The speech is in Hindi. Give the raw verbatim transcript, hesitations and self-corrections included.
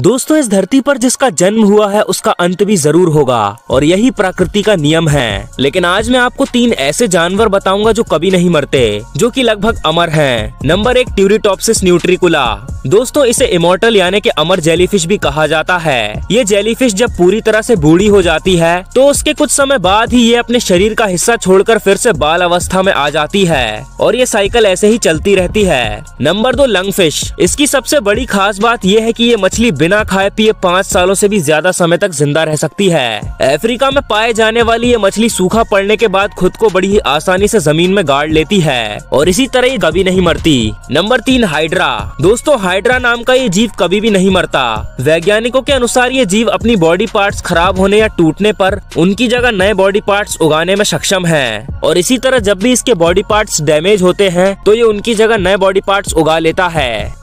दोस्तों इस धरती पर जिसका जन्म हुआ है उसका अंत भी जरूर होगा और यही प्रकृति का नियम है। लेकिन आज मैं आपको तीन ऐसे जानवर बताऊंगा जो कभी नहीं मरते, जो कि लगभग अमर हैं। नंबर एक, ट्यूरिटॉप्सिस न्यूट्रिकुला। दोस्तों इसे इमोर्टल यानी कि अमर जेलीफिश भी कहा जाता है। ये जेलीफिश जब पूरी तरह से बूढ़ी हो जाती है तो उसके कुछ समय बाद ही ये अपने शरीर का हिस्सा छोड़कर फिर से बाल अवस्था में आ जाती है और ये साइकिल ऐसे ही चलती रहती है। नंबर दो, लंगफिश। इसकी सबसे बड़ी खास बात यह है कि ये मछली बिना खाए पिए पाँच सालों से भी ज्यादा समय तक जिंदा रह सकती है। अफ्रीका में पाए जाने वाली ये मछली सूखा पड़ने के बाद खुद को बड़ी ही आसानी से जमीन में गाड़ लेती है और इसी तरह ये कभी नहीं मरती। नंबर तीन, हाइड्रा। दोस्तों हाइड्रा नाम का ये जीव कभी भी नहीं मरता। वैज्ञानिकों के अनुसार ये जीव अपनी बॉडी पार्ट्स खराब होने या टूटने पर उनकी जगह नए बॉडी पार्ट्स उगाने में सक्षम है और इसी तरह जब भी इसके बॉडी पार्ट्स डैमेज होते हैं तो ये उनकी जगह नए बॉडी पार्ट्स उगा लेता है।